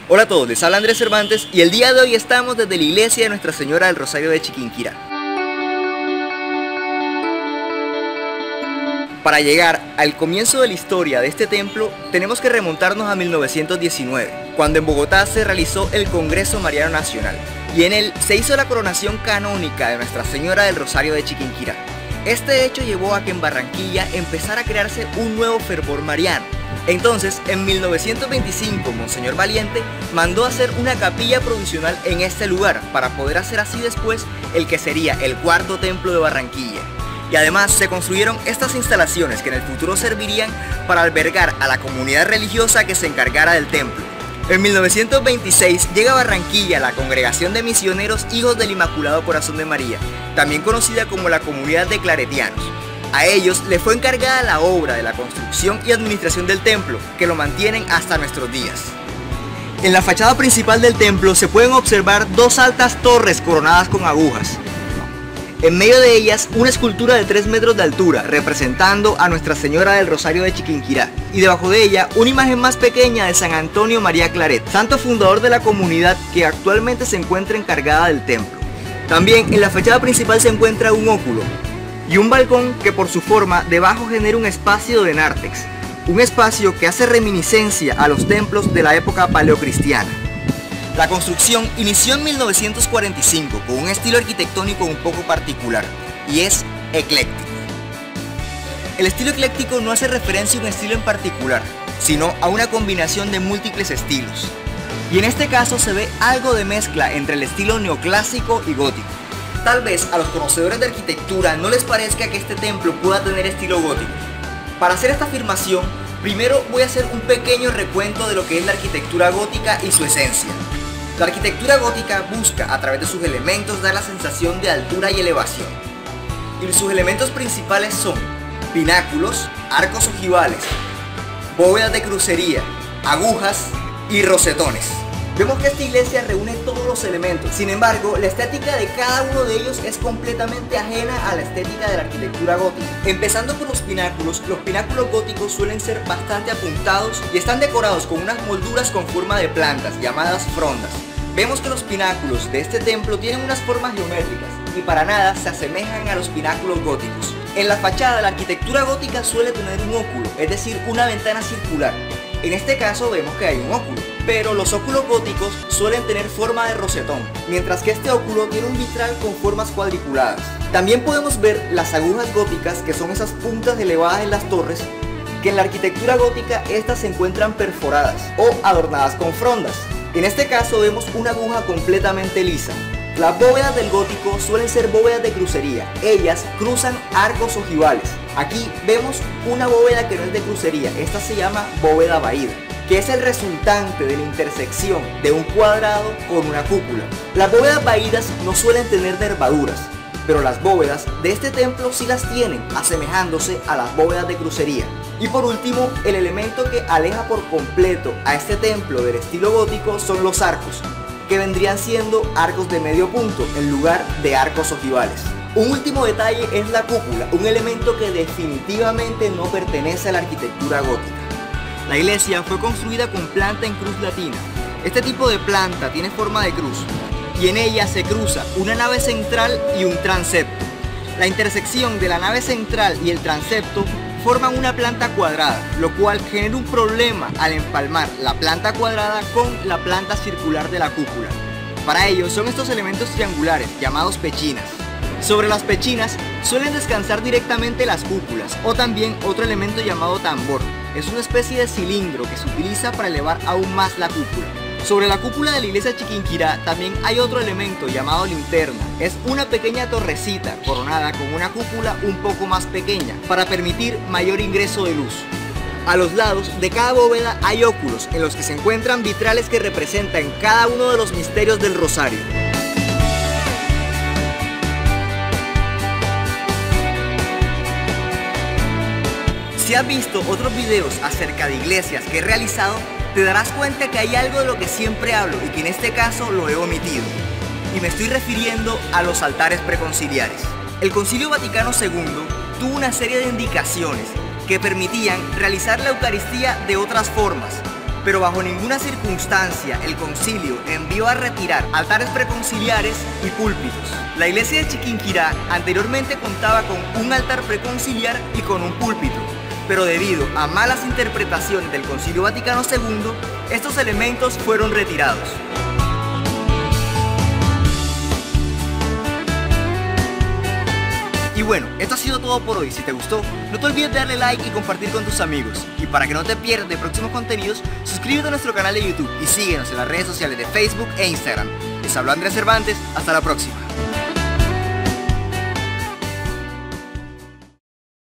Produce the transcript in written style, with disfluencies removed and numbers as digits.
Hola a todos, les habla Andrés Cervantes y el día de hoy estamos desde la iglesia de Nuestra Señora del Rosario de Chiquinquirá. Para llegar al comienzo de la historia de este templo, tenemos que remontarnos a 1919, cuando en Bogotá se realizó el Congreso Mariano Nacional, y en él se hizo la coronación canónica de Nuestra Señora del Rosario de Chiquinquirá. Este hecho llevó a que en Barranquilla empezara a crearse un nuevo fervor mariano. Entonces, en 1925, Monseñor Valiente mandó hacer una capilla provisional en este lugar para poder hacer así después el que sería el cuarto templo de Barranquilla. Y además se construyeron estas instalaciones que en el futuro servirían para albergar a la comunidad religiosa que se encargara del templo. En 1926 llega a Barranquilla la Congregación de Misioneros Hijos del Inmaculado Corazón de María, también conocida como la Comunidad de Claretianos. A ellos le fue encargada la obra de la construcción y administración del templo, que lo mantienen hasta nuestros días. En la fachada principal del templo se pueden observar dos altas torres coronadas con agujas. En medio de ellas, una escultura de 3 metros de altura, representando a Nuestra Señora del Rosario de Chiquinquirá, y debajo de ella, una imagen más pequeña de San Antonio María Claret, santo fundador de la comunidad que actualmente se encuentra encargada del templo. También en la fachada principal se encuentra un óculo y un balcón que por su forma debajo genera un espacio de nártex, un espacio que hace reminiscencia a los templos de la época paleocristiana. La construcción inició en 1945 con un estilo arquitectónico un poco particular, y es ecléctico. El estilo ecléctico no hace referencia a un estilo en particular, sino a una combinación de múltiples estilos. Y en este caso se ve algo de mezcla entre el estilo neoclásico y gótico. Tal vez a los conocedores de arquitectura no les parezca que este templo pueda tener estilo gótico. Para hacer esta afirmación, primero voy a hacer un pequeño recuento de lo que es la arquitectura gótica y su esencia. La arquitectura gótica busca, a través de sus elementos, dar la sensación de altura y elevación. Y sus elementos principales son pináculos, arcos ojivales, bóvedas de crucería, agujas y rosetones. Vemos que esta iglesia reúne todos los elementos, sin embargo, la estética de cada uno de ellos es completamente ajena a la estética de la arquitectura gótica. Empezando por los pináculos góticos suelen ser bastante apuntados y están decorados con unas molduras con forma de plantas, llamadas frondas. Vemos que los pináculos de este templo tienen unas formas geométricas y para nada se asemejan a los pináculos góticos. En la fachada, la arquitectura gótica suele tener un óculo, es decir, una ventana circular. En este caso vemos que hay un óculo, pero los óculos góticos suelen tener forma de rosetón, mientras que este óculo tiene un vitral con formas cuadriculadas. También podemos ver las agujas góticas, que son esas puntas elevadas en las torres, que en la arquitectura gótica estas se encuentran perforadas o adornadas con frondas. En este caso vemos una aguja completamente lisa. Las bóvedas del gótico suelen ser bóvedas de crucería. Ellas cruzan arcos ojivales. Aquí vemos una bóveda que no es de crucería. Esta se llama bóveda vaída, que es el resultante de la intersección de un cuadrado con una cúpula. Las bóvedas vaídas no suelen tener nervaduras, pero las bóvedas de este templo sí las tienen, asemejándose a las bóvedas de crucería. Y por último, el elemento que aleja por completo a este templo del estilo gótico son los arcos, que vendrían siendo arcos de medio punto en lugar de arcos ojivales. Un último detalle es la cúpula, un elemento que definitivamente no pertenece a la arquitectura gótica. La iglesia fue construida con planta en cruz latina. Este tipo de planta tiene forma de cruz y en ella se cruza una nave central y un transepto. La intersección de la nave central y el transepto forman una planta cuadrada, lo cual genera un problema al empalmar la planta cuadrada con la planta circular de la cúpula. Para ello son estos elementos triangulares llamados pechinas. Sobre las pechinas suelen descansar directamente las cúpulas o también otro elemento llamado tambor. Es una especie de cilindro que se utiliza para elevar aún más la cúpula. Sobre la cúpula de la iglesia Chiquinquirá también hay otro elemento llamado linterna. Es una pequeña torrecita coronada con una cúpula un poco más pequeña para permitir mayor ingreso de luz. A los lados de cada bóveda hay óculos en los que se encuentran vitrales que representan cada uno de los misterios del rosario. Si has visto otros videos acerca de iglesias que he realizado, te darás cuenta que hay algo de lo que siempre hablo y que en este caso lo he omitido. Y me estoy refiriendo a los altares preconciliares. El Concilio Vaticano II tuvo una serie de indicaciones que permitían realizar la Eucaristía de otras formas, pero bajo ninguna circunstancia el concilio envió a retirar altares preconciliares y púlpitos. La iglesia de Chiquinquirá anteriormente contaba con un altar preconciliar y con un púlpito, pero debido a malas interpretaciones del Concilio Vaticano II, estos elementos fueron retirados. Y bueno, esto ha sido todo por hoy. Si te gustó, no te olvides de darle like y compartir con tus amigos. Y para que no te pierdas de próximos contenidos, suscríbete a nuestro canal de YouTube y síguenos en las redes sociales de Facebook e Instagram. Les habló Andrés Cervantes, hasta la próxima.